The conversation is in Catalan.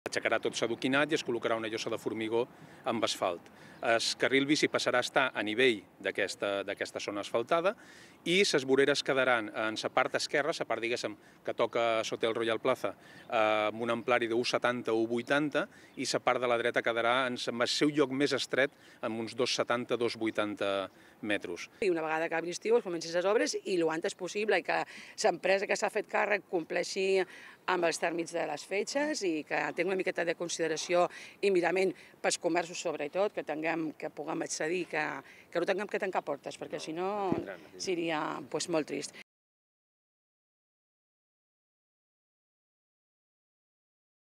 S'aixecarà tot s'adoquinat i es col·locarà una llosa de formigó amb asfalt. El carril bici passarà a estar a nivell d'aquesta zona asfaltada i les voreres quedaran en la part esquerra, la part, diguéssim, que toca sota el Royal Plaza, amb un amplari de 1,70 o 1,80 i la part de la dreta quedarà en el seu lloc més estret amb uns 2,70 o 2,80 metres. I una vegada acabi l'estiu es comencin les obres i el antes possible i que l'empresa que s'ha fet càrrec compleixi amb els tèrmits de les fetges i que tingui una miqueta de consideració i mirament pels comerços sobretot, que puguem accedir, que no tinguem que tancar portes, perquè si no seria molt trist.